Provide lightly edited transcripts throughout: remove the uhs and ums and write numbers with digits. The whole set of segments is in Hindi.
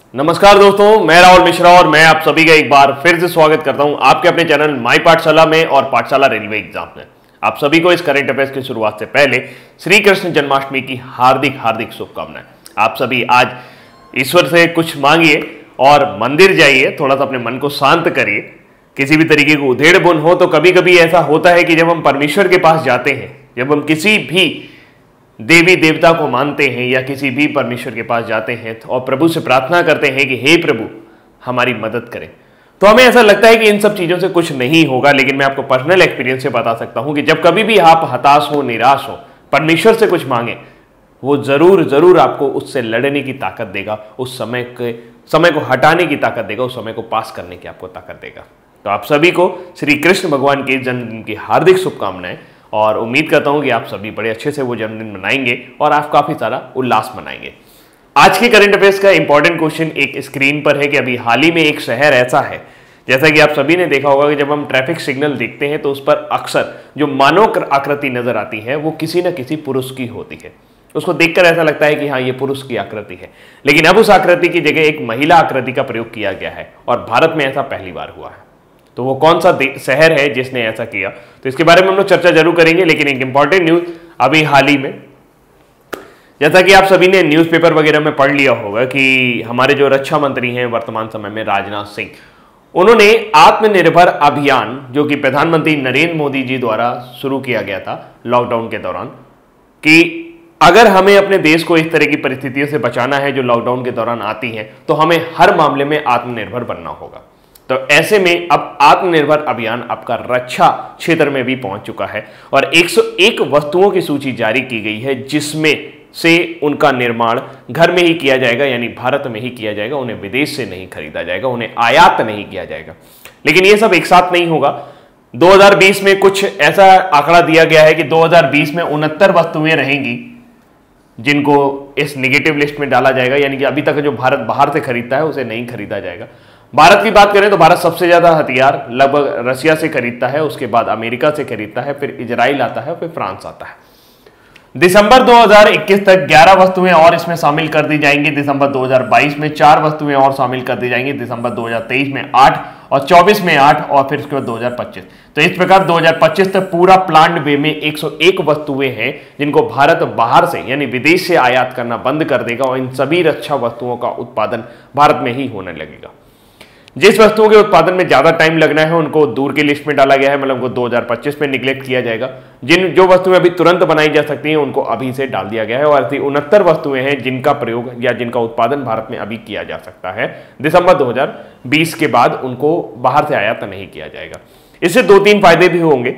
नमस्कार दोस्तों, मैं राहुल मिश्रा और मैं आप सभी का एक बार फिर से स्वागत करता हूं आपके अपने चैनल माई पाठशाला में और पाठशाला रेलवे एग्जाम में। आप सभी को इस करंट अफेयर्स की शुरुआत से पहले श्री कृष्ण जन्माष्टमी की हार्दिक हार्दिक शुभकामनाएं। आप सभी आज ईश्वर से कुछ मांगिए और मंदिर जाइए, थोड़ा सा अपने मन को शांत करिए। किसी भी तरीके को उधेड़ बुन हो तो कभी कभी ऐसा होता है कि जब हम परमेश्वर के पास जाते हैं, जब हम किसी भी देवी देवता को मानते हैं या किसी भी परमेश्वर के पास जाते हैं और प्रभु से प्रार्थना करते हैं कि हे प्रभु हमारी मदद करें, तो हमें ऐसा लगता है कि इन सब चीज़ों से कुछ नहीं होगा। लेकिन मैं आपको पर्सनल एक्सपीरियंस से बता सकता हूं कि जब कभी भी आप हताश हो, निराश हो, परमेश्वर से कुछ मांगे, वो जरूर जरूर आपको उससे लड़ने की ताकत देगा, उस समय को हटाने की ताकत देगा, उस समय को पास करने की आपको ताकत देगा। तो आप सभी को श्री कृष्ण भगवान के जन्मदिन की हार्दिक शुभकामनाएं और उम्मीद करता हूं कि आप सभी बड़े अच्छे से वो जन्मदिन मनाएंगे और आप काफी सारा उल्लास मनाएंगे। आज के करंट अफेयर्स का इंपॉर्टेंट क्वेश्चन एक स्क्रीन पर है कि अभी हाल ही में एक शहर ऐसा है, जैसा कि आप सभी ने देखा होगा कि जब हम ट्रैफिक सिग्नल देखते हैं तो उस पर अक्सर जो मानव आकृति नजर आती है वो किसी न किसी पुरुष की होती है। उसको देखकर ऐसा लगता है कि हाँ, ये पुरुष की आकृति है, लेकिन अब उस आकृति की जगह एक महिला आकृति का प्रयोग किया गया है और भारत में ऐसा पहली बार हुआ है। तो वो कौन सा शहर है जिसने ऐसा किया, तो इसके बारे में हम लोग चर्चा जरूर करेंगे। लेकिन एक इंपॉर्टेंट न्यूज अभी हाल ही में, जैसा कि आप सभी ने न्यूज़पेपर वगैरह में पढ़ लिया होगा कि हमारे जो रक्षा मंत्री हैं वर्तमान समय में, राजनाथ सिंह, उन्होंने आत्मनिर्भर अभियान जो कि प्रधानमंत्री नरेंद्र मोदी जी द्वारा शुरू किया गया था लॉकडाउन के दौरान, कि अगर हमें अपने देश को इस तरह की परिस्थितियों से बचाना है जो लॉकडाउन के दौरान आती हैं, तो हमें हर मामले में आत्मनिर्भर बनना होगा। तो ऐसे में अब आत्मनिर्भर अभियान आपका रक्षा क्षेत्र में भी पहुंच चुका है और 101 वस्तुओं की सूची जारी की गई है जिसमें से उनका निर्माण घर में ही किया जाएगा, यानी भारत में ही किया जाएगा। उन्हें विदेश से नहीं खरीदा जाएगा, उन्हें आयात नहीं किया जाएगा। लेकिन ये सब एक साथ नहीं होगा। 2020 में कुछ ऐसा आंकड़ा दिया गया है कि 2020 में 69 वस्तुएं रहेंगी जिनको इस नेगेटिव लिस्ट में डाला जाएगा, यानी कि अभी तक जो भारत बाहर से खरीदता है उसे नहीं खरीदा जाएगा। भारत की बात करें तो भारत सबसे ज्यादा हथियार लगभग रशिया से खरीदता है, उसके बाद अमेरिका से खरीदता है, फिर इजराइल आता है, फिर फ्रांस आता है। दिसंबर 2021 तक 11 वस्तुएं और इसमें शामिल कर दी जाएंगी। दिसंबर 2022 में 4 वस्तुएं और शामिल कर दी जाएंगी। दिसंबर 2023 में 8 और 24 में 8 और फिर उसके बाद 2025। तो इस प्रकार 2025 तक पूरा प्लान्ड वे में 101 वस्तुएं हैं जिनको भारत बाहर से यानी विदेश से आयात करना बंद कर देगा और इन सभी रक्षा वस्तुओं का उत्पादन भारत में ही होने लगेगा। जिस वस्तुओं के उत्पादन में ज्यादा टाइम लगना है उनको दूर की लिस्ट में डाला गया है, मतलब उनको 2025 में निगलेक्ट किया जाएगा। जो वस्तुएं अभी तुरंत बनाई जा सकती हैं उनको अभी से डाल दिया गया है और 69 वस्तुएं हैं जिनका प्रयोग या जिनका उत्पादन भारत में अभी किया जा सकता है। दिसंबर 2020 के बाद उनको बाहर से आयात नहीं किया जाएगा। इससे 2-3 फायदे भी होंगे।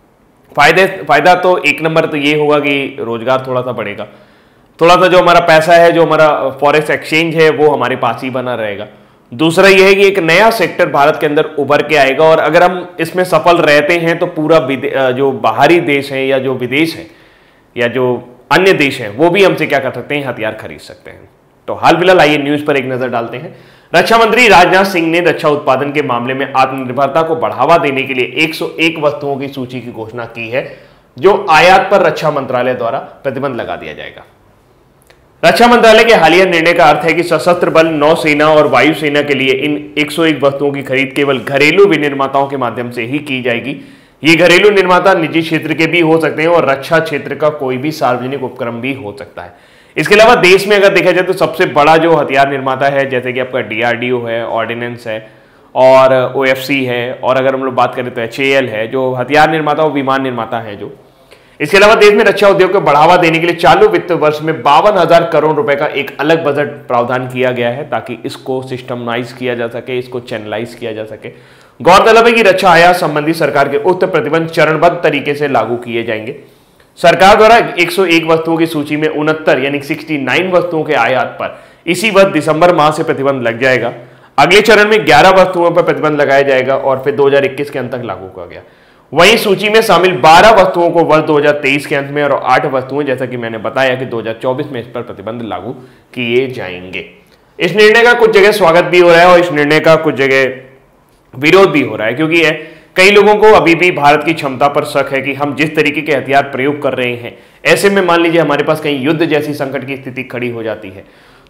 फायदा तो एक नंबर तो ये होगा कि रोजगार थोड़ा सा बढ़ेगा, थोड़ा सा जो हमारा पैसा है, जो हमारा फॉरेक्स एक्सचेंज है वो हमारे पास ही बना रहेगा। दूसरा यह है कि एक नया सेक्टर भारत के अंदर उभर के आएगा और अगर हम इसमें सफल रहते हैं तो पूरा जो बाहरी देश है या जो विदेश है या जो अन्य देश है वो भी हमसे क्या कर सकते हैं, हथियार खरीद सकते हैं। तो हाल फिलहाल आइए न्यूज पर एक नजर डालते हैं। रक्षा मंत्री राजनाथ सिंह ने रक्षा उत्पादन के मामले में आत्मनिर्भरता को बढ़ावा देने के लिए 101 वस्तुओं की सूची की घोषणा की है जो आयात पर रक्षा मंत्रालय द्वारा प्रतिबंध लगा दिया जाएगा। रक्षा मंत्रालय के हालिया निर्णय का अर्थ है कि सशस्त्र बल, नौसेना और वायुसेना के लिए इन 101 वस्तुओं की खरीद केवल घरेलू विनिर्माताओं के माध्यम से ही की जाएगी। ये घरेलू निर्माता निजी क्षेत्र के भी हो सकते हैं और रक्षा क्षेत्र का कोई भी सार्वजनिक उपक्रम भी हो सकता है। इसके अलावा देश में अगर देखा जाए तो सबसे बड़ा जो हथियार निर्माता है, जैसे कि आपका DRDO है, ऑर्डिनेंस है और OFC है, और अगर हम लोग बात करें तो HAL है, जो हथियार निर्माता और विमान निर्माता है जो। इसके अलावा देश में रक्षा उद्योग को बढ़ावा देने के लिए चालू वित्त वर्ष में 52,000 करोड़ रुपए का एक अलग बजट प्रावधान किया गया है ताकि इसको सिस्टमाइज किया जा सके, इसको चैनलाइज किया जा सके। गौरतलब है कि रक्षा आयात संबंधी सरकार के उक्त प्रतिबंध चरणबद्ध तरीके से लागू किए जाएंगे। सरकार द्वारा 101 वस्तुओं की सूची में 69 यानी 69 वस्तुओं के आयात पर इसी वर्ष दिसंबर माह से प्रतिबंध लग जाएगा। अगले चरण में 11 वस्तुओं पर प्रतिबंध लगाया जाएगा और फिर 2021 के अंत तक लागू किया गया। वहीं सूची में शामिल 12 वस्तुओं को वर्ष 2023 के अंत में और 8 वस्तुएं जैसा कि मैंने बताया कि 2024 में इस पर प्रतिबंध लागू किए जाएंगे। इस निर्णय का कुछ जगह स्वागत भी हो रहा है और इस निर्णय का कुछ जगह विरोध भी हो रहा है, क्योंकि कई लोगों को अभी भी भारत की क्षमता पर शक है कि हम जिस तरीके के हथियार प्रयोग कर रहे हैं, ऐसे में मान लीजिए हमारे पास कहीं युद्ध जैसी संकट की स्थिति खड़ी हो जाती है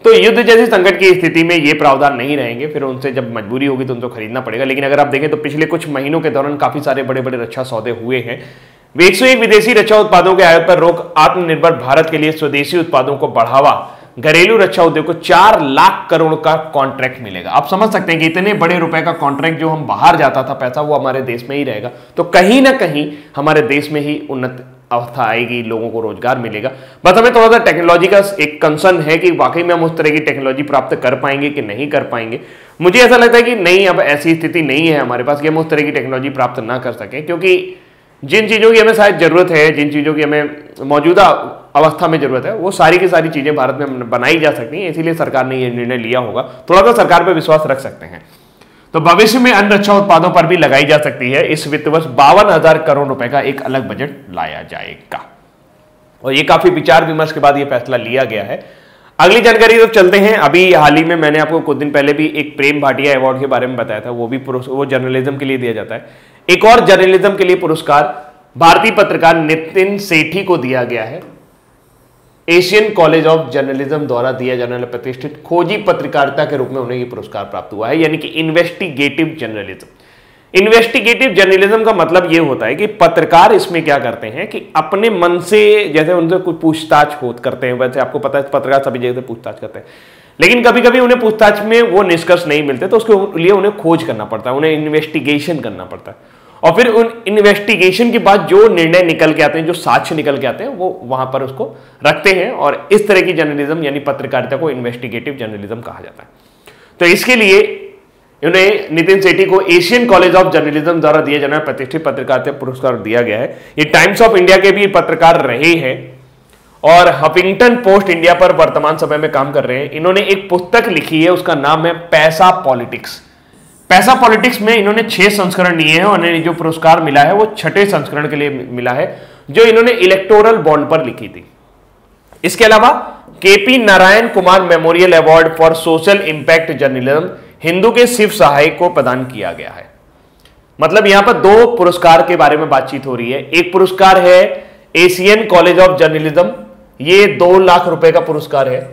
तो युद्ध जैसी संकट की स्थिति में ये प्रावधान नहीं रहेंगे, फिर उनसे जब मजबूरी होगी तो उनको खरीदना पड़ेगा। लेकिन अगर आप देखें तो पिछले कुछ महीनों के दौरान काफी सारे बड़े बड़े रक्षा सौदे हुए हैं। 101 विदेशी रक्षा उत्पादों के आयात पर रोक, आत्मनिर्भर भारत के लिए स्वदेशी उत्पादों को बढ़ावा, घरेलू रक्षा उद्योग को 4 लाख करोड़ का कॉन्ट्रैक्ट मिलेगा। आप समझ सकते हैं कि इतने बड़े रुपए का कॉन्ट्रैक्ट जो हम बाहर जाता था पैसा, वो हमारे देश में ही रहेगा। तो कहीं ना कहीं हमारे देश में ही उन्नत अवस्था आएगी, लोगों को रोजगार मिलेगा। बस हमें थोड़ा सा टेक्नोलॉजी का एक कंसर्न है कि वाकई में हम उस तरह की टेक्नोलॉजी प्राप्त कर पाएंगे कि नहीं कर पाएंगे। मुझे ऐसा लगता है कि नहीं, अब ऐसी स्थिति नहीं है हमारे पास कि हम उस तरह की टेक्नोलॉजी प्राप्त ना कर सकें, क्योंकि जिन चीज़ों की हमें शायद जरूरत है, जिन चीज़ों की हमें मौजूदा अवस्था में जरूरत है, वो सारी की सारी चीज़ें भारत में बनाई जा सकती हैं। इसीलिए सरकार ने यह निर्णय लिया होगा। थोड़ा सा सरकार पर विश्वास रख सकते हैं। तो भविष्य में अन्य रक्षा उत्पादों पर भी लगाई जा सकती है। इस वित्त वर्ष 52,000 करोड़ रुपए का एक अलग बजट लाया जाएगा, और ये काफी विचार विमर्श के बाद ये फैसला लिया गया है। अगली जानकारी तो चलते हैं। अभी हाल ही में मैंने आपको कुछ दिन पहले भी एक प्रेम भाटिया अवार्ड के बारे में बताया था, वो जर्नलिज्म के लिए दिया जाता है। एक और जर्नलिज्म के लिए पुरस्कार भारतीय पत्रकार नितिन सेठी को दिया गया है। एशियन कॉलेज ऑफ जर्नलिज्म द्वारा दिया जाने वाला प्रतिष्ठित खोजी पत्रकारिता के रूप में उन्हें यह पुरस्कार प्राप्त हुआ है, यानी कि इन्वेस्टिगेटिव जर्नलिज्म। इन्वेस्टिगेटिव जर्नलिज्म का मतलब यह होता है कि पत्रकार इसमें क्या करते हैं कि अपने मन से, जैसे उनसे कुछ पूछताछ करते हैं, वैसे आपको पता है पत्रकार सभी जगह से पूछताछ करते हैं, लेकिन कभी कभी उन्हें पूछताछ में वो निष्कर्ष नहीं मिलते, तो उसके लिए उन्हें खोज करना पड़ता है, उन्हें इन्वेस्टिगेशन करना पड़ता है। और फिर उन इन्वेस्टिगेशन के बाद जो निर्णय निकल के आते हैं, जो साक्ष्य निकल के आते हैं, वो वहां पर उसको रखते हैं, और इस तरह की जर्नलिज्म यानी पत्रकारिता को इन्वेस्टिगेटिव जर्नलिज्म कहा जाता है। तो इसके लिए उन्हें नितिन सेठी को एशियन कॉलेज ऑफ जर्नलिज्म द्वारा दिया जाना प्रतिष्ठित पत्रकारिता पुरस्कार दिया गया है। ये टाइम्स ऑफ इंडिया के भी पत्रकार रहे हैं और हफिंगटन पोस्ट इंडिया पर वर्तमान समय में काम कर रहे हैं। इन्होंने एक पुस्तक लिखी है, उसका नाम है पैसा पॉलिटिक्स। पैसा पॉलिटिक्स में इन्होंने 6 संस्करण लिए हैं, और इन्हें जो पुरस्कार मिला है वो 6ठे संस्करण के लिए मिला है, जो इन्होंने इलेक्टोरल बॉन्ड पर लिखी थी। इसके अलावा K P Narayan Kumar memorial award for social impact journalism Hindu के शिव सहाय को प्रदान किया गया है। मतलब यहां पर 2 पुरस्कार के बारे में बातचीत हो रही है। एक पुरस्कार है एशियन कॉलेज ऑफ जर्नलिज्म, ये 2 लाख रुपए का पुरस्कार है,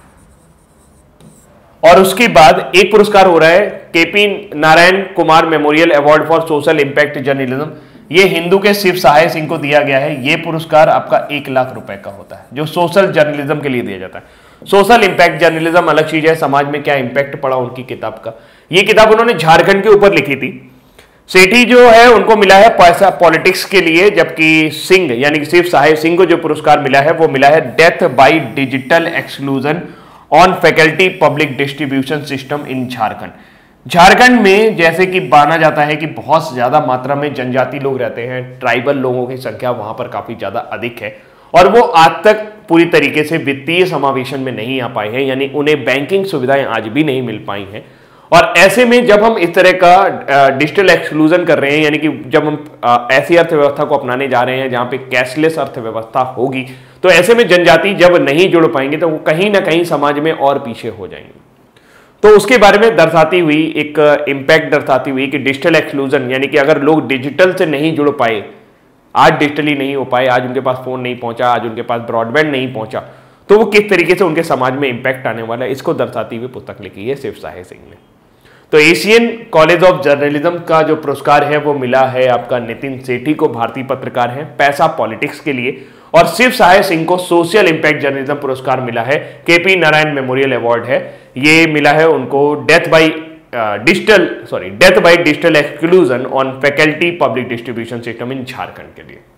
और उसके बाद एक पुरस्कार हो रहा है K P Narayan Kumar memorial award for social impact journalism, ये हिंदू के शिव सहाय सिंह को दिया गया है। ये पुरस्कार आपका 1 लाख रुपए का होता है, जो सोशल जर्नलिज्म के लिए दिया जाता है। सोशल इंपैक्ट जर्नलिज्म अलग चीज है, समाज में क्या इंपैक्ट पड़ा उनकी किताब का। ये किताब उन्होंने झारखंड के ऊपर लिखी थी। सेठी जो है उनको मिला है पैसा पॉलिटिक्स के लिए, जबकि सिंह यानी कि शिव सहाय सिंह को जो पुरस्कार मिला है वो मिला है death by digital exclusion on faculty public distribution system in Jharkhand. Jharkhand में जैसे कि माना जाता है कि बहुत ज्यादा मात्रा में जनजाति लोग रहते हैं, ट्राइबल लोगों की संख्या वहां पर काफी ज्यादा अधिक है, और वो आज तक पूरी तरीके से वित्तीय समावेशन में नहीं आ पाए हैं, यानी उन्हें बैंकिंग सुविधाएं आज भी नहीं मिल पाई हैं। और ऐसे में जब हम इस तरह का डिजिटल एक्सक्लूजन कर रहे हैं, यानी कि जब हम ऐसी अर्थव्यवस्था को अपनाने जा रहे हैं जहां पे कैशलेस अर्थव्यवस्था होगी, तो ऐसे में जनजाति जब नहीं जुड़ पाएंगे तो वो कहीं ना कहीं समाज में और पीछे हो जाएंगे। तो उसके बारे में दर्शाती हुई एक इम्पैक्ट दर्शाती हुई कि डिजिटल एक्सक्लूजन यानी कि अगर लोग डिजिटल से नहीं जुड़ पाए, आज डिजिटली नहीं हो पाए, आज उनके पास फोन नहीं पहुंचा, आज उनके पास ब्रॉडबैंड नहीं पहुंचा, तो वो किस तरीके से उनके समाज में इंपैक्ट आने वाला है, इसको दर्शाती हुई पुस्तक लिखी है शिव सहाय सिंह ने। तो एशियन कॉलेज ऑफ जर्नलिज्म का जो पुरस्कार है वो मिला है आपका नितिन सेठी को, भारतीय पत्रकार हैं, पैसा पॉलिटिक्स के लिए, और शिव सहाय सिंह को सोशल इंपैक्ट जर्नलिज्म पुरस्कार मिला है, केपी नारायण मेमोरियल अवार्ड है, ये मिला है उनको death by digital exclusion on faculty public distribution system in Jharkhand के लिए।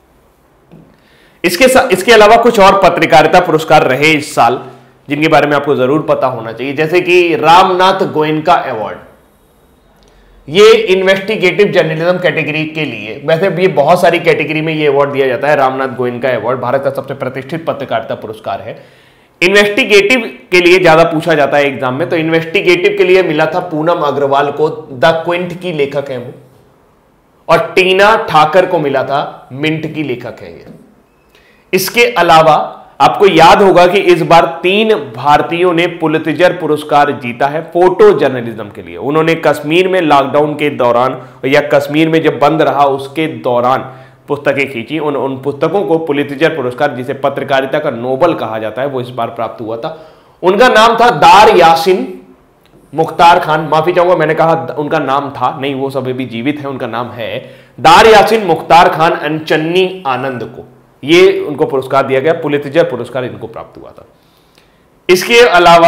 इसके अलावा कुछ और पत्रकारिता पुरस्कार रहे इस साल जिनके बारे में आपको जरूर पता होना चाहिए, जैसे कि रामनाथ गोयनका अवार्ड, ये इन्वेस्टिगेटिव जर्नलिज्म कैटेगरी के लिए, वैसे ये बहुत सारी कैटेगरी में ये अवार्ड दिया जाता है। रामनाथ गोयनका अवार्ड भारत का सबसे प्रतिष्ठित पत्रकारिता पुरस्कार है। इन्वेस्टिगेटिव के लिए ज्यादा पूछा जाता है एग्जाम में, तो इन्वेस्टिगेटिव के लिए मिला था पूनम अग्रवाल को, द क्विंट की लेखक है वो, और टीना ठाकर को मिला था, मिंट की लेखक है ये। इसके अलावा आपको याद होगा कि इस बार 3 भारतीयों ने पुलित्जर पुरस्कार जीता है फोटो जर्नलिज्म के लिए। उन्होंने कश्मीर में लॉकडाउन के दौरान या कश्मीर में जब बंद रहा उसके दौरान पुस्तकें खींची, उन पुस्तकों को पुलित्जर पुरस्कार, जिसे पत्रकारिता का नोबल कहा जाता है, वो इस बार प्राप्त हुआ था। उनका नाम था दार यासिन मुख्तार खान, माफी चाहूंगा मैंने कहा उनका नाम था, नहीं वो सब भी जीवित है, उनका नाम है दार यासिन मुख्तार खान अंचन्नी आनंद को ये उनको पुरस्कार दिया गया, पुलित्जर पुरस्कार इनको प्राप्त हुआ था। इसके अलावा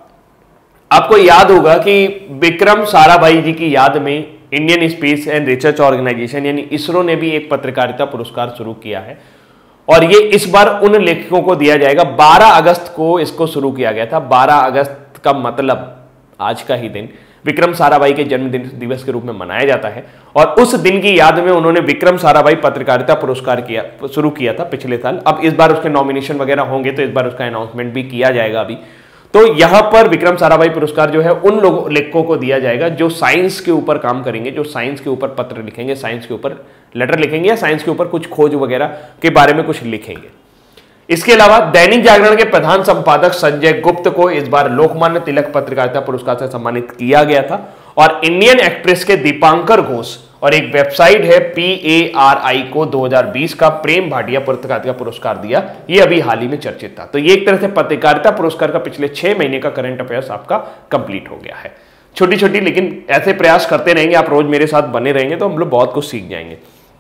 आपको याद होगा कि विक्रम साराभाई जी की याद में Indian space and research organisation यानी इसरो ने भी एक पत्रकारिता पुरस्कार शुरू किया है और ये इस बार उन लेखकों को दिया जाएगा। 12 अगस्त को इसको शुरू किया गया था। 12 अगस्त का मतलब आज का ही दिन विक्रम साराभाई के जन्मदिन दिवस के रूप में मनाया जाता है और उस दिन की याद में उन्होंने विक्रम साराभाई पत्रकारिता पुरस्कार शुरू किया था पिछले साल। अब इस बार उसके नॉमिनेशन वगैरह होंगे तो इस बार उसका अनाउंसमेंट भी किया जाएगा अभी। तो यहां पर विक्रम साराभाई पुरस्कार जो है उन लोगों लेखकों को दिया जाएगा जो साइंस के ऊपर काम करेंगे, जो साइंस के ऊपर पत्र लिखेंगे, साइंस के ऊपर लेटर लिखेंगे या साइंस के ऊपर कुछ खोज वगैरह के बारे में कुछ लिखेंगे। इसके अलावा दैनिक जागरण के प्रधान संपादक संजय गुप्त को इस बार लोकमान्य तिलक पत्रकारिता पुरस्कार से सम्मानित किया गया था और इंडियन एक्सप्रेस के दीपांकर घोष और एक वेबसाइट है PARI को 2020 का प्रेम भाटिया पत्रकारिता पुरस्कार दिया। ये अभी हाल ही में चर्चित था। तो ये एक तरह से पत्रकारिता पुरस्कार का पिछले 6 महीने का करंट अफेयर्स आपका कंप्लीट हो गया है। छोटी छोटी लेकिन ऐसे प्रयास करते रहेंगे, आप रोज मेरे साथ बने रहेंगे तो हम लोग बहुत कुछ सीख जाएंगे।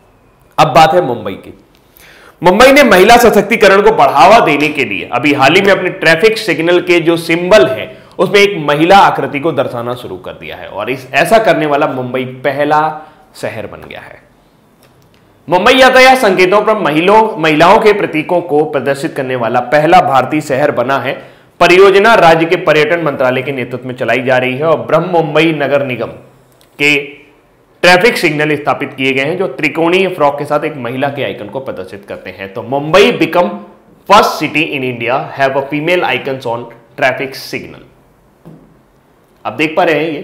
अब बात है मुंबई की। मुंबई ने महिला सशक्तिकरण को बढ़ावा देने के लिए अभी हाल ही में अपने ट्रैफिक सिग्नल के जो सिंबल है उसमें एक महिला आकृति को दर्शाना शुरू कर दिया है और ऐसा करने वाला मुंबई पहला शहर बन गया है। मुंबई यातायात संकेतों पर महिलाओं के प्रतीकों को प्रदर्शित करने वाला पहला भारतीय शहर बना है। परियोजना राज्य के पर्यटन मंत्रालय के नेतृत्व में चलाई जा रही है और ब्रह्म मुंबई नगर निगम के ट्रैफिक सिग्नल स्थापित किए गए हैं जो त्रिकोणीय फ्रॉक के साथ एक महिला के आइकन को प्रदर्शित करते हैं। तो Mumbai become first city in India have a female icons on traffic signal. आप देख पा रहे हैं ये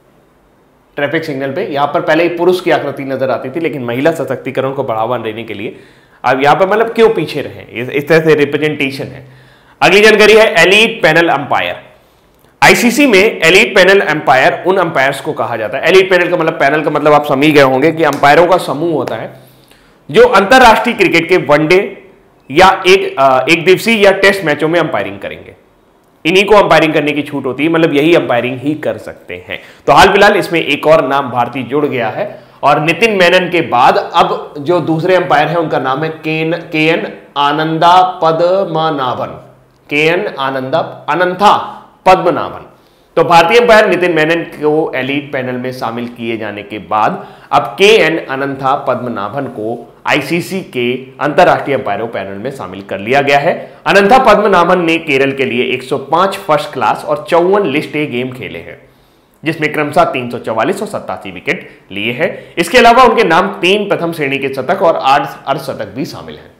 ट्रैफिक सिग्नल पे यहां पर पहले ही पुरुष की आकृति नजर आती थी लेकिन महिला सशक्तिकरण को बढ़ावा देने के लिए अब यहां पर मतलब क्यों पीछे रहे, इस तरह से रिप्रेजेंटेशन है। अगली जानकारी है एलीट पैनल अंपायर। आईसीसी में एलीट पैनल अंपायर उन अंपायर्स को कहा जाता है। एलीट पैनल का मतलब आप समझ गए होंगे कि अंपायरों का समूह होता है जो अंतरराष्ट्रीय क्रिकेट के वनडे या एक दिवसीय या टेस्ट मैचों में अंपायरिंग करेंगे। इन्हीं को अंपायरिंग करने की छूट होती है, मतलब यही अंपायरिंग ही कर सकते हैं। तो हाल फिलहाल इसमें एक और नाम भारतीय जुड़ गया है और नितिन मेनन के बाद अब जो दूसरे अंपायर हैं उनका नाम है केएन आनंदा पद्मनाभन। केएन अनंथा पद्मनाभन। तो भारतीय अंपायर नितिन मेनन को एलीट पैनल में शामिल किए जाने के बाद अब केएन अनंथा पद्मनाभन को आईसीसी के अंतरराष्ट्रीय अंपायरों पैनल में शामिल कर लिया गया है। अनंथा पद्मनाभन ने केरल के लिए 105 फर्स्ट क्लास और 54 लिस्ट ए गेम खेले हैं जिसमें क्रमशः 344 और 87 विकेट लिए हैं। इसके अलावा उनके नाम 3 प्रथम श्रेणी के शतक और 8 अर्धशतक भी शामिल हैं।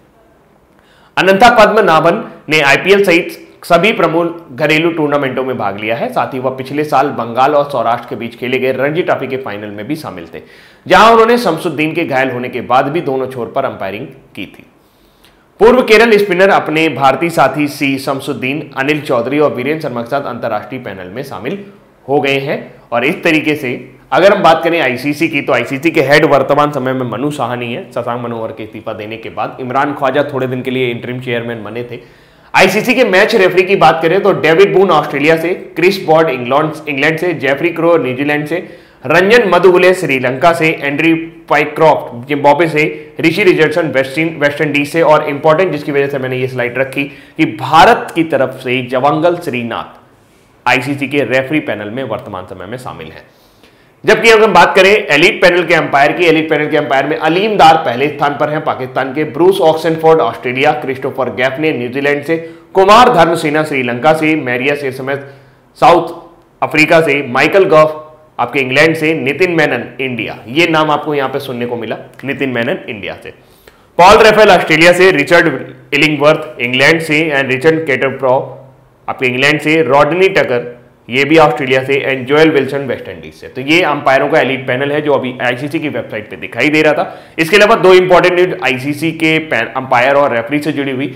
अनंथा पद्मनाभन ने आईपीएल सहित सभी प्रमुख घरेलू टूर्नामेंटों में भाग लिया है। साथ ही वह पिछले साल बंगाल और सौराष्ट्र के बीच खेले गए रणजी ट्रॉफी के फाइनल में भी शामिल थे जहां उन्होंने शमसुद्दीन के घायल होने के बाद भी दोनों छोर पर अंपायरिंग की थी। पूर्व केरल स्पिनर अपने भारतीय साथी सी शमसुद्दीन, अनिल चौधरी और वीरेंद्र शर्मा के साथ अंतरराष्ट्रीय पैनल में शामिल हो गए हैं। और इस तरीके से अगर हम बात करें आईसीसी की तो आईसीसी के हेड वर्तमान समय में मनु साहनी है। शशांक मनोहर के इस्तीफा देने के बाद इमरान ख्वाजा थोड़े दिन के लिए इंटरिम चेयरमैन बने थे। आईसीसी के मैच रेफरी की बात करें तो डेविड बून ऑस्ट्रेलिया से, क्रिस बॉर्ड इंग्लैंड से, जेफरी क्रो न्यूजीलैंड से, रंजन मधुगुले श्रीलंका से, एंड्री पाइक्रॉफ्ट जिम्बाब्वे से, ऋषि रिचर्डसन वेस्ट इंडीज से और इंपॉर्टेंट जिसकी वजह से मैंने ये स्लाइड रखी कि भारत की तरफ से जवांगल श्रीनाथ आईसीसी के रेफरी पैनल में वर्तमान समय में शामिल हैं। जबकि अगर हम बात करें एलीट पैनल के अंपायर में अलीम दार पहले स्थान पर हैं पाकिस्तान के, Bruce Oxenford Australia, Christopher Gaffaney New Zealand से, कुमार धर्मसेना श्रीलंका से, मैरियस समेत साउथ अफ्रीका से, माइकल गॉफ आपके इंग्लैंड से, नितिन मेनन इंडिया, ये नाम आपको यहां पे सुनने को मिला, नितिन मेनन इंडिया से, पॉल रेफेल ऑस्ट्रेलिया से, रिचर्ड इलिंगवर्थ इंग्लैंड से एंड रिचर्ड कैटरप्रॉ आपके इंग्लैंड से, रॉडनी टकर ये भी ऑस्ट्रेलिया से and Joel Wilson West Indies से। तो ये अंपायरों का एलीट पैनल है जो अभी आईसीसी की वेबसाइट पे दिखाई दे रहा था। इसके अलावा 2 इंपॉर्टेंट न्यूज आईसीसी के अंपायर और रेफरी से जुड़ी हुई।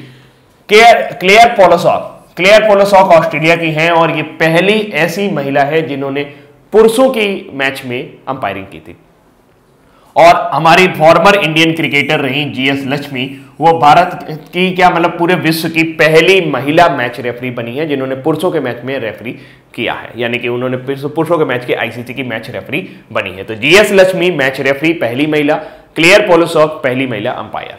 क्लेयर पोलोसॉक ऑस्ट्रेलिया की हैं और ये पहली ऐसी महिला है जिन्होंने पुरुषों की मैच में अंपायरिंग की थी। और हमारी फॉर्मर इंडियन क्रिकेटर रही जीएस लक्ष्मी, वो भारत की क्या मतलब पूरे विश्व की पहली महिला मैच रेफरी बनी है जिन्होंने पुरुषों के मैच में रेफरी किया है, यानी कि उन्होंने पुरुषों के मैच की आईसीसी की मैच रेफरी बनी है। तो जीएस लक्ष्मी मैच रेफरी पहली महिला, क्लेयर पोलोसॉक पहली महिला अंपायर।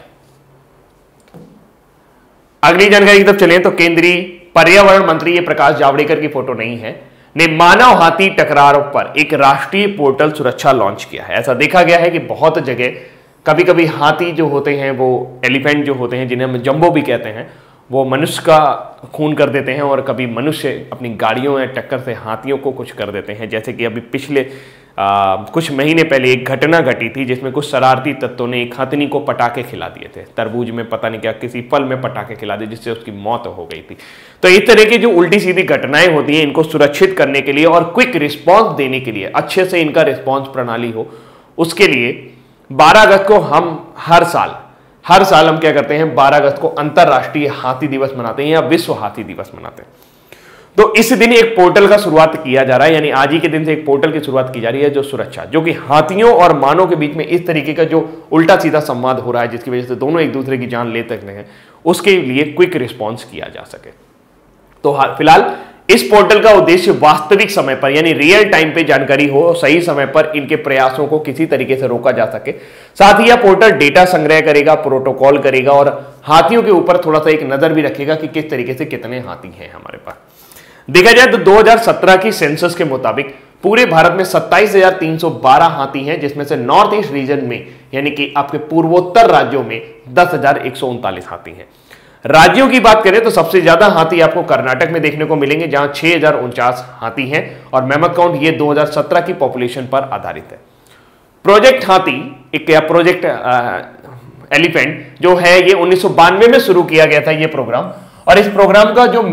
अगली जानकारी की तरफ चलें तो केंद्रीय पर्यावरण मंत्री, ये प्रकाश जावड़ेकर की फोटो नहीं है, ने मानव हाथी टकराव पर एक राष्ट्रीय पोर्टल सुरक्षा लॉन्च किया है। ऐसा देखा गया है कि बहुत जगह कभी कभी हाथी जो होते हैं, वो एलिफेंट जो होते हैं, जिन्हें हम जंबो भी कहते हैं, वो मनुष्य का खून कर देते हैं और कभी मनुष्य अपनी गाड़ियों या टक्कर से हाथियों को कुछ कर देते हैं। जैसे कि अभी पिछले कुछ महीने पहले एक घटना घटी थी जिसमें कुछ शरारती तत्वों ने एक हाथनी को पटाखे खिला दिए थे, तरबूज में पता नहीं क्या किसी फल में पटाखे खिला दिए जिससे उसकी मौत हो गई थी। तो इस तरह की जो उल्टी सीधी घटनाएं होती हैं, इनको सुरक्षित करने के लिए और क्विक रिस्पॉन्स देने के लिए, अच्छे से इनका रिस्पॉन्स प्रणाली हो, उसके लिए 12 अगस्त को हम हर साल हम क्या करते हैं, 12 अगस्त को अंतरराष्ट्रीय हाथी दिवस मनाते हैं या विश्व हाथी दिवस मनाते हैं। तो इस दिन एक पोर्टल का शुरुआत किया जा रहा है, यानी आज ही के दिन से एक पोर्टल की शुरुआत की जा रही है जो सुरक्षा, जो कि हाथियों और मानव के बीच में इस तरीके का जो उल्टा सीधा संवाद हो रहा है जिसकी वजह से दोनों एक दूसरे की जान ले सकते हैं, उसके लिए क्विक रिस्पॉन्स किया जा सके। तो फिलहाल इस पोर्टल का उद्देश्य वास्तविक समय पर यानी रियल टाइम पे जानकारी हो, सही समय पर इनके प्रयासों को किसी तरीके से रोका जा सके। साथ ही यह पोर्टल डेटा संग्रह करेगा, प्रोटोकॉल करेगा और हाथियों के ऊपर थोड़ा सा एक नजर भी रखेगा कि किस तरीके से कितने हाथी हैं हमारे पास। देखा जाए तो 2017 की सेंसस के मुताबिक पूरे भारत में 27,312 हाथी हैं, जिसमें से नॉर्थ ईस्ट रीजन में यानी कि आपके पूर्वोत्तर राज्यों में 10,139 हाथी हैं। राज्यों की बात करें तो सबसे ज्यादा हाथी आपको कर्नाटक में देखने को मिलेंगे जहां 6,049 हाथी हैं और मैमथ काउंट ये 2017 की पॉपुलेशन पर आधारित है। प्रोजेक्ट हाथी एक या प्रोजेक्ट एलिफेंट जो है ये 1992 में शुरू किया गया था ये प्रोग्राम, और इस प्रोग्राम का जो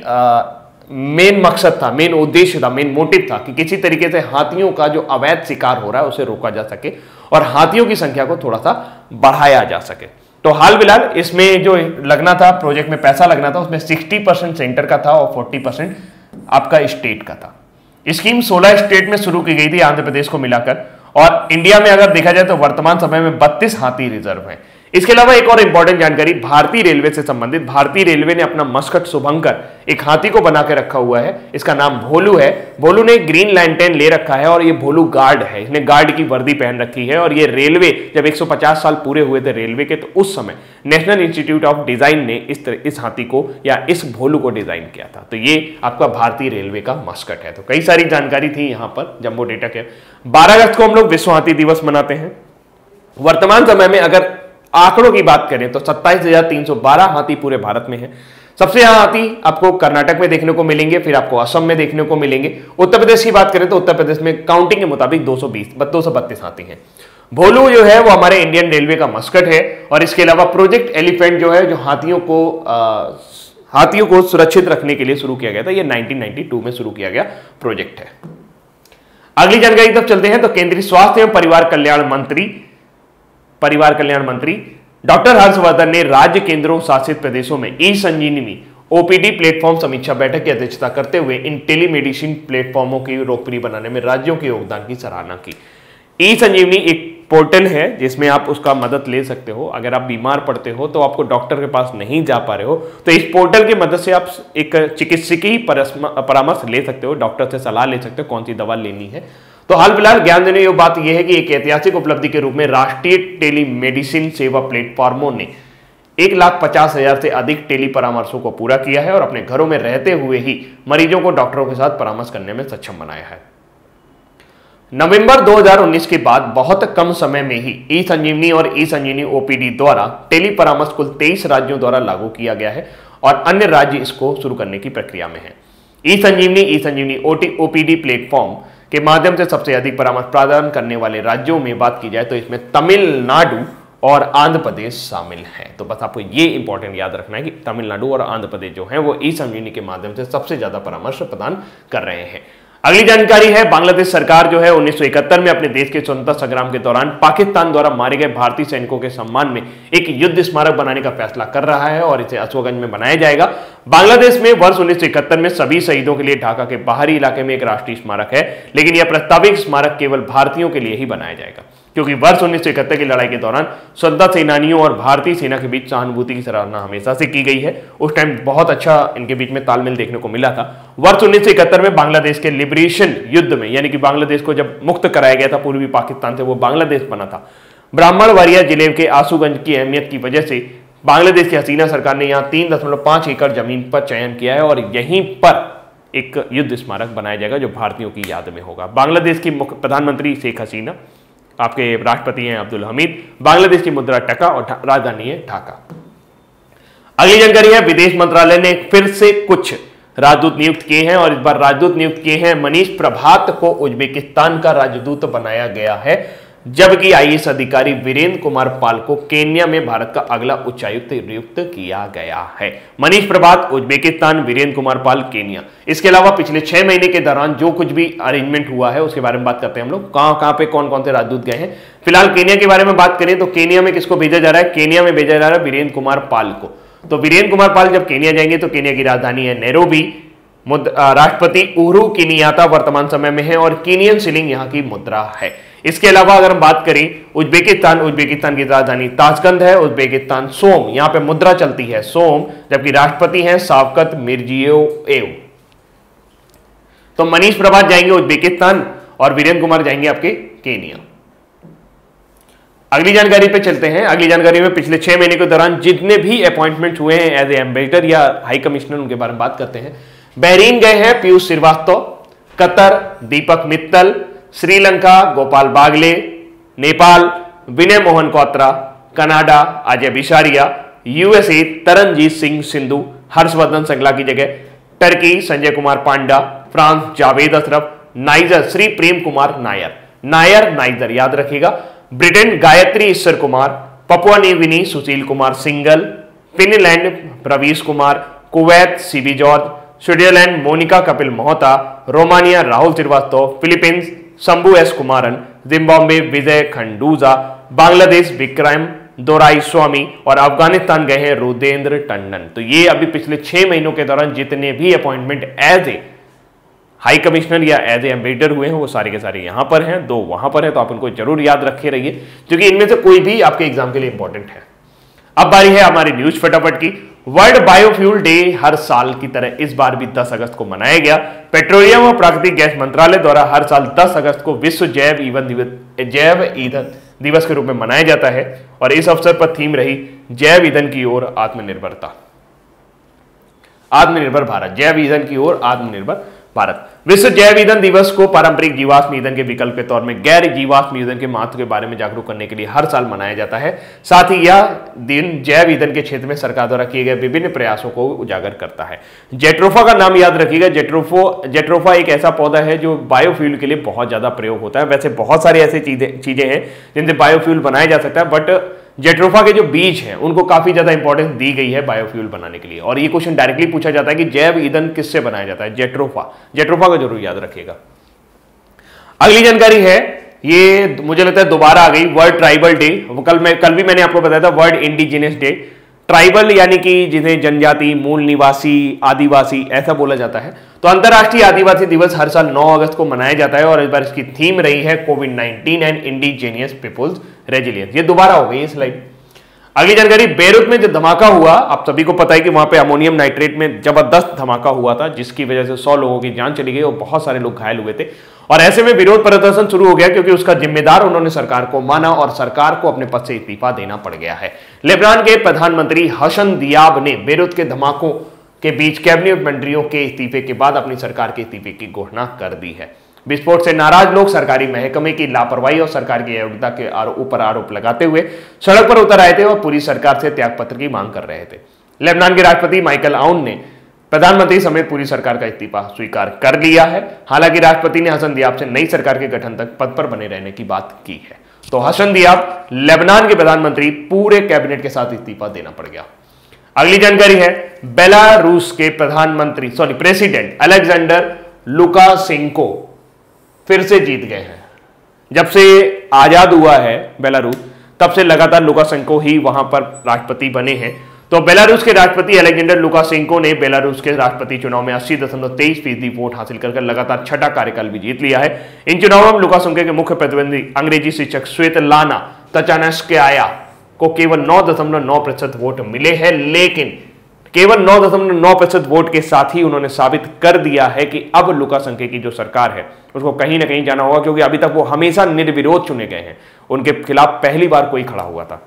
मेन मकसद था, मेन उद्देश्य था, मेन मोटिव था कि किसी तरीके से हाथियों का जो अवैध शिकार हो रहा है उसे रोका जा सके और हाथियों की संख्या को थोड़ा सा बढ़ाया जा सके। तो हाल फिलहाल इसमें जो लगना था, प्रोजेक्ट में पैसा लगना था, उसमें 60% सेंटर का था और 40% आपका स्टेट का था। स्कीम 16 स्टेट में शुरू की गई थी आंध्र प्रदेश को मिलाकर, और इंडिया में अगर देखा जाए तो वर्तमान समय में 32 हाथी रिजर्व हैं। इसके अलावा एक और इंपॉर्टेंट जानकारी भारतीय रेलवे से संबंधित, भारतीय रेलवे ने अपना मस्कट शुभंकर एक हाथी को बना के रखा हुआ है, इसका नाम भोलू है। भोलू ने ग्रीन लैंटर्न ले रखा है और ये भोलू गार्ड है, इसने गार्ड की वर्दी पहन रखी है। और ये रेलवे जब 150 साल पूरे हुए थे रेलवे के, तो उस समय नेशनल इंस्टीट्यूट ऑफ डिजाइन ने इस हाथी को या इस भोलू को डिजाइन किया था। तो ये आपका भारतीय रेलवे का मस्कट है। तो कई सारी जानकारी थी यहाँ पर जंबो डेटा के। 12 अगस्त को हम लोग विश्व हाथी दिवस मनाते हैं। वर्तमान समय में अगर आंकड़ों की बात करें तो 27,312 हाथी पूरे भारत में है। सबसे ज्यादा हाथी आपको कर्नाटक में देखने को मिलेंगे, फिर आपको असम में देखने को मिलेंगे। उत्तर प्रदेश की बात करें तो उत्तर प्रदेश में काउंटिंग के मुताबिक 232 हाथी हैं। भोलू जो है वो हमारे इंडियन रेलवे का मस्कट है, और इसके अलावा प्रोजेक्ट एलिफेंट जो है, जो हाथियों को सुरक्षित रखने के लिए शुरू किया गया था, ये 1992 में शुरू किया गया प्रोजेक्ट है। अगली जानकारी तब चलते हैं तो केंद्रीय स्वास्थ्य एवं परिवार कल्याण मंत्री डॉक्टर हर्षवर्धन ने राज्य केंद्रों शासित प्रदेशों में ई संजीवनी ओपीडी प्लेटफॉर्म समीक्षा बैठक की अध्यक्षता करते हुए इन टेलीमेडिसिन प्लेटफॉर्मों की लोकप्रिय बनाने में राज्यों के योगदान की सराहना की। ई संजीवनी एक पोर्टल है जिसमें आप उसका मदद ले सकते हो। अगर आप बीमार पड़ते हो तो आपको डॉक्टर के पास नहीं जा पा रहे हो, तो इस पोर्टल की मदद से आप एक चिकित्सकीय परामर्श ले सकते हो, डॉक्टर से सलाह ले सकते हो कौन सी दवा लेनी है। तो हाल फिलहाल ज्ञान देने योग्य बात यह है कि एक ऐतिहासिक उपलब्धि के रूप में राष्ट्रीय टेलीमेडिसिन सेवा प्लेटफॉर्मों ने 1,50,000 से अधिक टेली परामर्शों को पूरा किया है और अपने घरों में रहते हुए ही मरीजों को डॉक्टरों के साथ परामर्श करने में सक्षम बनाया है। नवंबर 2019 के बाद बहुत कम समय में ही ई संजीवनी और ई संजीवनी ओपीडी द्वारा टेली परामर्श कुल 23 राज्यों द्वारा लागू किया गया है और अन्य राज्य इसको शुरू करने की प्रक्रिया में है। ई संजीवनी ओपीडी प्लेटफॉर्म के माध्यम से सबसे अधिक परामर्श प्रदान करने वाले राज्यों में बात की जाए तो इसमें तमिलनाडु और आंध्र प्रदेश शामिल हैं। तो बस आपको ये इंपॉर्टेंट याद रखना है कि तमिलनाडु और आंध्र प्रदेश जो है वो ई संजीवनी के माध्यम से सबसे ज्यादा परामर्श प्रदान कर रहे हैं। अगली जानकारी है, बांग्लादेश सरकार जो है 1971 में अपने देश के स्वतंत्रता संग्राम के दौरान पाकिस्तान द्वारा मारे गए भारतीय सैनिकों के सम्मान में एक युद्ध स्मारक बनाने का फैसला कर रहा है और इसे अशोकगंज में बनाया जाएगा। बांग्लादेश में वर्ष 1971 में सभी शहीदों के लिए ढाका के बाहरी इलाके में एक राष्ट्रीय स्मारक है, लेकिन यह प्रस्तावित स्मारक केवल भारतीयों के लिए ही बनाया जाएगा क्योंकि वर्ष 1971 की लड़ाई के दौरान स्वतंत्रता सेनानियों और भारतीय सेना के बीच सहानुभूति की सराहना हमेशा से की गई है। उस टाइम बहुत अच्छा इनके बीच में तालमेल देखने को मिला था। वर्ष 1971 में बांग्लादेश के लिबरेशन युद्ध में, यानी कि बांग्लादेश को जब मुक्त कराया गया था पूर्वी पाकिस्तान से, वो बांग्लादेश बना था। ब्राह्मणबाड़िया जिले के आसूगंज की अहमियत की वजह से बांग्लादेश की हसीना सरकार ने यहाँ 3.5 एकड़ जमीन पर चयन किया है और यहीं पर एक युद्ध स्मारक बनाया जाएगा जो भारतीयों की याद में होगा। बांग्लादेश की प्रधानमंत्री शेख हसीना, आपके राष्ट्रपति हैं अब्दुल हमीद, बांग्लादेश की मुद्रा टका और राजधानी है ढाका। अगली जानकारी है, विदेश मंत्रालय ने फिर से कुछ राजदूत नियुक्त किए हैं और इस बार राजदूत नियुक्त किए हैं। मनीष प्रभात को उज्बेकिस्तान का राजदूत बनाया गया है, जबकि आईएएस अधिकारी वीरेंद्र कुमार पाल को केन्या में भारत का अगला उच्चायुक्त नियुक्त किया गया है। Manish Prabhat Uzbekistan, Virendra Kumar Pal Kenya. इसके अलावा पिछले 6 महीने के दौरान जो कुछ भी अरेंजमेंट हुआ है उसके बारे में बात करते हैं हम लोग। कहां पे कौन कौन से राजदूत गए हैं। फिलहाल केन्या के बारे में बात करें तो केन्या में किसको भेजा जा रहा है? केन्या में भेजा जा रहा है वीरेंद्र कुमार पाल को। तो वीरेंद्र कुमार पाल जब केन्या जाएंगे तो केन्या की राजधानी है नैरोबी। राष्ट्रपति उहुरु केनियात्ता वर्तमान समय में है और केनियन शिलिंग यहाँ की मुद्रा है। इसके अलावा अगर हम बात करें उज्बेकिस्तान की राजधानी ताशकंद है। उज्बेकिस्तान सोम, यहाँ पे मुद्रा चलती है सोम, जबकि राष्ट्रपति हैं शावकत मिर्जियोयेव। तो मनीष प्रभात जाएंगे उज्बेकिस्तान और वीरेंद्र कुमार जाएंगे आपके केनिया। अगली जानकारी पे चलते हैं। अगली जानकारी में पिछले 6 महीने के दौरान जितने भी अपॉइंटमेंट हुए हैं एज ए एम्बेसडर या हाई कमिश्नर, उनके बारे में बात करते हैं। बहरीन गए हैं Piyush Srivastava, Qatar Deepak Mittal, Sri Lanka Gopal Baglay, Nepal Vinay Mohan Kwatra, Canada Ajay Bisaria, USA Taranjit Singh Sandhu Harsh Vardhan Shringla की जगह, Turkey Sanjay Kumar Panda, France Javed Ashraf, Niger Shri Prem Kumar Nair याद रखिएगा, Britain Gayatri Ishwar Kumar, Papua New Guinea Sushil Kumar Singla, Finland Pravish Kumar, Kuwait CB George, Switzerland Monika Kapil Mohta, Romania Rahul Srivastava, Philippines Shambhu S Kumaran, Zimbabwe Vijay Khanduja, Bangladesh Vikram Doraiswamy और अफगानिस्तान गए हैं रुदेंद्र टंडन। तो ये अभी पिछले 6 महीनों के दौरान जितने भी appointment as a high commissioner या एज ए एम्बेसडर हुए हैं वो सारे के सारे यहां पर हैं, 2 वहां पर है। तो आप उनको जरूर याद रखे रहिए क्योंकि इनमें से कोई भी आपके एग्जाम के लिए इंपॉर्टेंट है। अब बारी है हमारी न्यूज फटाफट की। वर्ल्ड बायोफ्यूल डे हर साल की तरह इस बार भी 10 अगस्त को मनाया गया। पेट्रोलियम और प्राकृतिक गैस मंत्रालय द्वारा हर साल 10 अगस्त को विश्व जैव ईंधन दिवस के रूप में मनाया जाता है और इस अवसर पर थीम रही जैव ईंधन की ओर आत्मनिर्भरता, आत्मनिर्भर भारत, जैव ईंधन की ओर आत्मनिर्भर भारत। विश्व जैव ईंधन दिवस को पारंपरिक जीवाश्म ईंधन के विकल्प के तौर में गैर जीवाश्म ईंधन के महत्व के बारे में जागरूक करने के लिए हर साल मनाया जाता है। साथ ही यह दिन जैव ईंधन के क्षेत्र में सरकार द्वारा किए गए विभिन्न प्रयासों को उजागर करता है। जेट्रोफा का नाम याद रखिएगा। जेट्रोफा एक ऐसा पौधा है जो बायोफ्यूल के लिए बहुत ज्यादा प्रयोग होता है। वैसे बहुत सारी ऐसी चीजें हैं जिनसे बायोफ्यूल बनाया जा सकता है, बट जेट्रोफा के जो बीज हैं उनको काफी ज्यादा इंपॉर्टेंस दी गई है बायोफ्यूल बनाने के लिए। और ये क्वेश्चन डायरेक्टली पूछा जाता है कि जैव ईंधन किससे बनाया जाता है? जेट्रोफा को जरूर याद रखिएगा। अगली जानकारी है, ये मुझे लगता है दोबारा आ गई, वर्ल्ड ट्राइबल डे। कल भी मैंने आपको बताया था वर्ल्ड इंडिजिनस डे। ट्राइबल यानी कि जिन्हें जनजाति, मूल निवासी, आदिवासी ऐसा बोला जाता है। तो अंतर्राष्ट्रीय आदिवासी दिवस हर साल 9 अगस्त को मनाया जाता है और इस बार इसकी थीम रही है कोविड-19 एंड इंडिजिनियस पीपुल्स रेजिलियंस। ये दोबारा हो गई स्लाइड। अगली जानकारी, बेरूत में जो धमाका हुआ, आप सभी को पता है कि वहां पे अमोनियम नाइट्रेट में जबरदस्त धमाका हुआ था जिसकी वजह से 100 लोगों की जान चली गई और बहुत सारे लोग घायल हुए थे। और ऐसे में विरोध प्रदर्शन शुरू हो गया क्योंकि उसका जिम्मेदार उन्होंने सरकार को माना और सरकार को अपने पद से इस्तीफा देना पड़ गया है। लेबनान के प्रधानमंत्री हसन दियाब ने बेरूत के धमाकों के बीच कैबिनेट मंत्रियों के इस्तीफे के बाद अपनी सरकार के इस्तीफे की घोषणा कर दी है। विस्फोट से नाराज लोग सरकारी महकमे की लापरवाही और सरकार की अयोग्यता के ऊपर आरोप लगाते हुए सड़क पर उतर आए थे और पूरी सरकार से त्यागपत्र की मांग कर रहे थे। लेबनान के राष्ट्रपति माइकल आउन ने प्रधानमंत्री समेत पूरी सरकार का इस्तीफा स्वीकार कर लिया है। हालांकि राष्ट्रपति ने हसन दियाब से नई सरकार के गठन तक पद पर बने रहने की बात की है। तो हसन दियाब लेबनान के प्रधानमंत्री, पूरे कैबिनेट के साथ इस्तीफा देना पड़ गया। अगली जानकारी है, बेलारूस के प्रेसिडेंट अलेक्जेंडर लुकाशेंको फिर से जीत गए हैं। जब से आजाद हुआ है बेलारूस तब से लगातार लुकाशेंको ही वहां पर राष्ट्रपति बने हैं। तो बेलारूस के राष्ट्रपति अलेक्जेंडर लुकाशेंको ने बेलारूस के राष्ट्रपति चुनाव में 80.23% वोट हासिल कर लगातार छठा कार्यकाल भी जीत लिया है। इन चुनावों में लुकाशेंको के मुख्य प्रतिद्वंदी अंग्रेजी शिक्षक स्वेतलाना तचानस्काया को केवल 9.9% वोट मिले हैं, लेकिन केवल 9.9% वोट के साथ ही उन्होंने साबित कर दिया है कि अब लुकाशेंको की जो सरकार है उसको कहीं ना कहीं जाना होगा, क्योंकि अभी तक वो हमेशा निर्विरोध चुने गए हैं, उनके खिलाफ पहली बार कोई खड़ा हुआ था।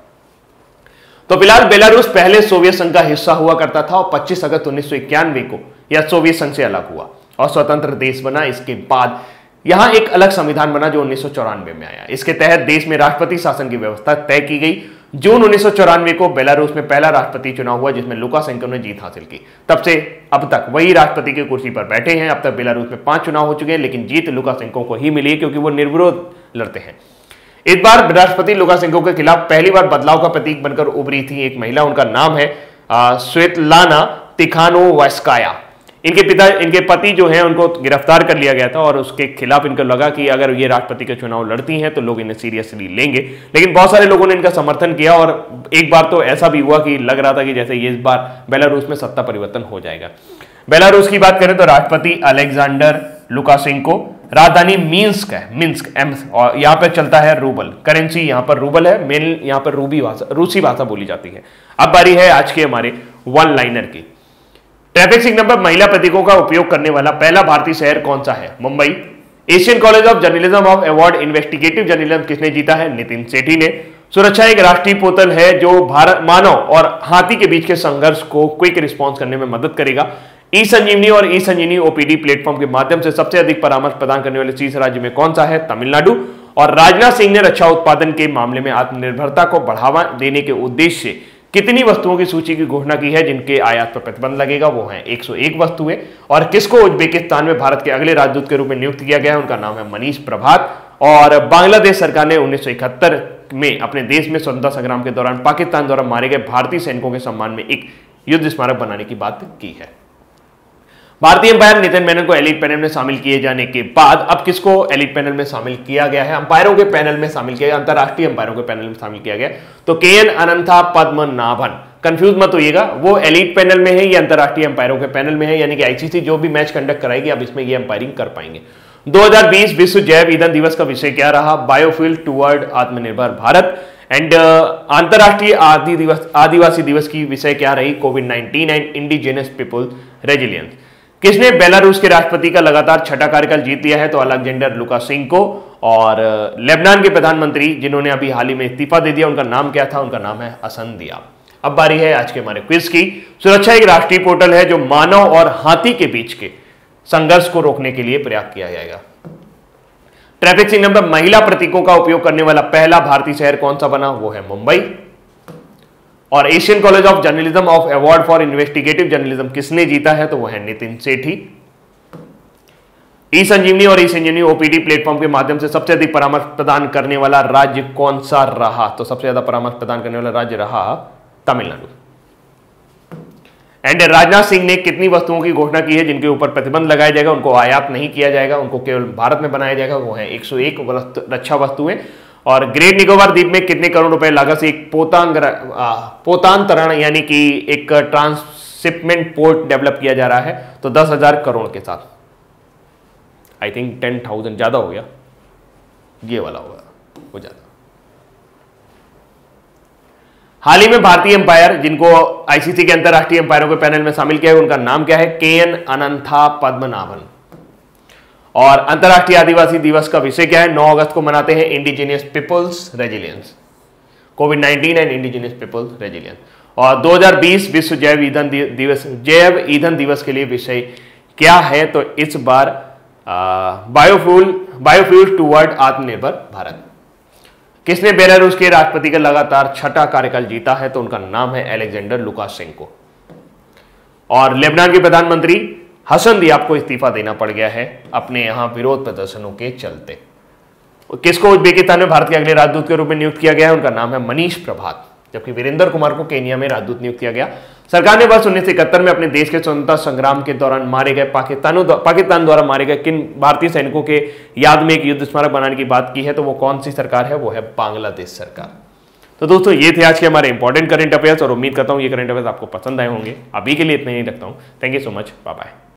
तो फिलहाल बेलारूस पहले सोवियत संघ का हिस्सा हुआ करता था और 25 अगस्त 1991 को यह सोवियत संघ से अलग हुआ और स्वतंत्र देश बना। इसके बाद यहां एक अलग संविधान बना जो 1994 में आया। इसके तहत देश में राष्ट्रपति शासन की व्यवस्था तय की गई। जून 1994 को बेलारूस में पहला राष्ट्रपति चुनाव हुआ जिसमें लुकाशेंको ने जीत हासिल की। तब से अब तक वही राष्ट्रपति की कुर्सी पर बैठे हैं। अब तक बेलारूस में 5 चुनाव हो चुके हैं, लेकिन जीत लुकाशेंको को ही मिली है क्योंकि वो निर्विरोध लड़ते हैं। इस बार राष्ट्रपति लुकाशेंको के खिलाफ पहली बार बदलाव का प्रतीक बनकर उभरी थी एक महिला। उनका नाम है स्वेतलाना तिखानोवस्काया। इनके पति जो हैं उनको गिरफ्तार कर लिया गया था और उसके खिलाफ इनको लगा कि अगर ये राष्ट्रपति के चुनाव लड़ती हैं तो लोग इन्हें सीरियसली लेंगे, लेकिन बहुत सारे लोगों ने इनका समर्थन किया और एक बार तो ऐसा भी हुआ कि लग रहा था कि जैसे ये इस बार बेलारूस में सत्ता परिवर्तन हो जाएगा। बेलारूस की बात करें तो राष्ट्रपति अलेक्जेंडर लुकाशेंको, राजधानी मिन्स्क है, मिन्स्क, और यहाँ पे चलता है रूबल, करेंसी यहाँ पर रूबल है, मेन यहाँ पर रूसी भाषा बोली जाती है। अब बारी है आज के हमारे वन लाइनर की। ट्रैफिक सिग्नल पर महिला प्रतीकों का उपयोग करने वाला पहला भारतीय शहर कौन सा है? Mumbai. Asian college of journalism of award investigative journalism किसने जीता है? नितिन सेठी ने। सुरक्षा एक राष्ट्रीय पोर्टल है जो भारत मानव और हाथी के बीच के संघर्ष को क्विक रिस्पॉन्स करने में मदद करेगा। ई संजीवनी और ई संजीवनी ओपीडी प्लेटफॉर्म के माध्यम से सबसे अधिक परामर्श प्रदान करने वाले 30 राज्य में कौन सा है? तमिलनाडु। और राजनाथ सिंह ने रक्षा उत्पादन के मामले में आत्मनिर्भरता को बढ़ावा देने के उद्देश्य से कितनी वस्तुओं की सूची की घोषणा की है जिनके आयात पर प्रतिबंध लगेगा? वो है 101 वस्तुएं। और किसको उज्बेकिस्तान में भारत के अगले राजदूत के रूप में नियुक्त किया गया है? उनका नाम है मनीष प्रभात। और बांग्लादेश सरकार ने 1971 में अपने देश में स्वतंत्रता संग्राम के दौरान पाकिस्तान द्वारा मारे गए भारतीय सैनिकों के सम्मान में एक युद्ध स्मारक बनाने की बात की है। भारतीय अंपायर नितिन मेनन को एलीट पैनल में शामिल किए जाने के बाद अब किसको एलीट पैनल में शामिल किया गया है? अंपायरों के पैनल में शामिल किया गया, अंतरराष्ट्रीय अंपायरों के पैनल में शामिल किया गया। तो केएन अनंथा पद्मनाभन, कंफ्यूज मत होइएगा, वो एलीट पैनल में है, ये अंतरराष्ट्रीय अंपायरों के पैनल में है, यानी कि आईसीसी जो भी मैच कंडक्ट कराएगी अब इसमें ये अंपायरिंग कर पाएंगे। 2020 विश्व जैव ईंधन दिवस का विषय क्या रहा? बायोफ्यूल टुवर्ड आत्मनिर्भर भारत। एंड अंतरराष्ट्रीय आदिवासी दिवस की विषय क्या रही? कोविड-19 एंड इंडिजिनस पीपल रेजिलियंस। किसने बेलारूस के राष्ट्रपति का लगातार छठा कार्यकाल जीत लिया है? तो अलेक्जेंडर लुकाशेंको। और लेबनान के प्रधानमंत्री जिन्होंने अभी हाल ही में इस्तीफा दे दिया, उनका नाम क्या था? उनका नाम है हसन दियाब। अब बारी है आज के हमारे क्विज की। सुरक्षा एक राष्ट्रीय पोर्टल है जो मानव और हाथी के बीच के संघर्ष को रोकने के लिए प्रयास किया जाएगा। ट्रैफिक सिग्नल पर महिला प्रतीकों का उपयोग करने वाला पहला भारतीय शहर कौन सा बना? वो है मुंबई। और Asian college of journalism of award for investigative journalism किसने जीता है? तो वो है नितिन सेठी। ई संजीवनी और ई संजीवनी ओपीडी प्लेटफॉर्म के माध्यम से सबसे अधिक परामर्श प्रदान करने वाला राज्य कौन सा रहा? तो सबसे ज्यादा परामर्श प्रदान करने वाला राज्य रहा तमिलनाडु। एंड राजनाथ सिंह ने कितनी वस्तुओं की घोषणा की है जिनके ऊपर प्रतिबंध लगाया जाएगा, उनको आयात नहीं किया जाएगा, उनको केवल भारत में बनाया जाएगा? वो है 101 रक्षा वस्तुएं। और ग्रेट निकोबार द्वीप में कितने करोड़ रुपए लागत से एक पोतांतरण यानी कि एक ट्रांसशिपमेंट पोर्ट डेवलप किया जा रहा है? तो 10,000 करोड़ के साथ। आई थिंक 10,000 ज्यादा हो गया, ये वाला होगा वो ज्यादा। हाल ही में भारतीय अंपायर जिनको आईसीसी के अंतरराष्ट्रीय अंपायरों के पैनल में शामिल किया है उनका नाम क्या है? केएन अनंथा पद्मनाभन। और अंतरराष्ट्रीय आदिवासी दिवस का विषय क्या है? 9 अगस्त को मनाते हैं इंडिजिनियस पीपल्स रेजिलियंस, कोविड-19 एंड इंडिजिनियस पीपल्स रेजिलियंस। और 2020 विश्व जैव ईंधन दिवस के लिए विषय क्या है? तो इस बार बायोफ्यूल टुवर्ड आत्मनिर्भर भारत। किसने बेलारूस के राष्ट्रपति का लगातार छठा कार्यकाल जीता है? तो उनका नाम है अलेक्जेंडर लुकाशेंको। और लेबनान के प्रधानमंत्री हसन दियाब को इस्तीफा देना पड़ गया है अपने यहां विरोध प्रदर्शनों के चलते। किसको उज्बेकिस्तान में भारत के अगले राजदूत के रूप में नियुक्त किया गया है? उनका नाम है मनीष प्रभात। जबकि वीरेंद्र कुमार को केनिया में राजदूत नियुक्त किया गया। सरकार ने वर्ष 1971 में अपने देश के स्वतंत्रता संग्राम के दौरान मारे गए पाकिस्तान द्वारा मारे गए किन भारतीय सैनिकों के याद में एक युद्ध स्मारक बनाने की बात की है? तो वो कौन सी सरकार है? वो है बांग्लादेश सरकार। तो दोस्तों ये थे आज के हमारे इंपॉर्टेंट करंट अफेयर्स और उम्मीद करता हूँ ये करंट अफेयर्स आपको पसंद आए होंगे। अभी के लिए इतना ही रखता हूँ। Thank you so much, bye bye.